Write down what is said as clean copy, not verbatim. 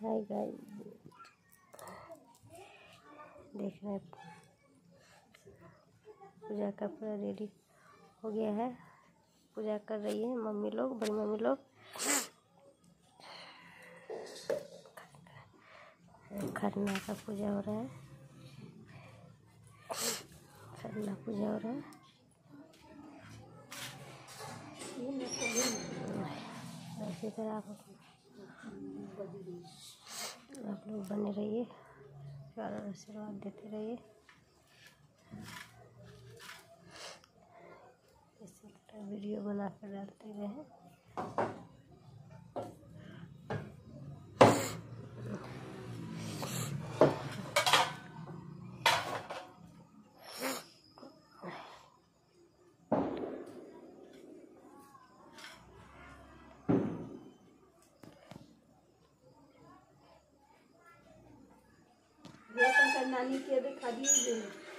Hi guys, देख रहे हैं पूजा का पूरा रेडी हो गया है। पूजा कर रही है मम्मी लोग, बड़ी मम्मी लोग। खरना का पूजा हो रहा है, खरना पूजा हो रहा है। इसी तरह आप लोग बने रहिए, प्यार और आशीर्वाद देते रहिए। इसी तरह वीडियो बना कर डालते रहें। नानी के देखा दिए।